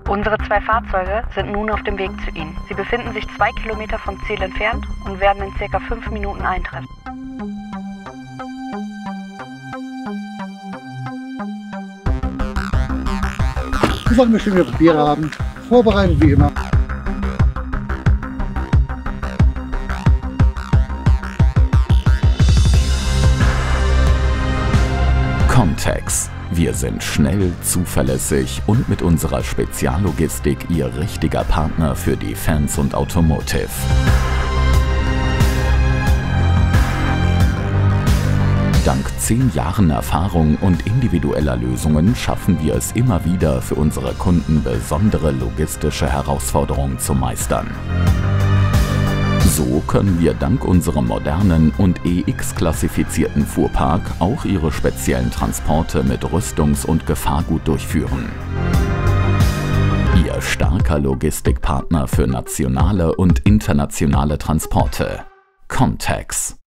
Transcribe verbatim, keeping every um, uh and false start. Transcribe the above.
Unsere zwei Fahrzeuge sind nun auf dem Weg zu Ihnen. Sie befinden sich zwei Kilometer vom Ziel entfernt und werden in circa fünf Minuten eintreffen. Wir sollten bestimmt Ihre Biere haben. Vorbereitet wie immer. Comtex. Wir sind schnell, zuverlässig und mit unserer Speziallogistik Ihr richtiger Partner für Defense und Automotive. Dank zehn Jahren Erfahrung und individueller Lösungen schaffen wir es immer wieder, für unsere Kunden besondere logistische Herausforderungen zu meistern. So können wir dank unserem modernen und E X-klassifizierten Fuhrpark auch Ihre speziellen Transporte mit Rüstungs- und Gefahrgut durchführen. Ihr starker Logistikpartner für nationale und internationale Transporte. Comtex.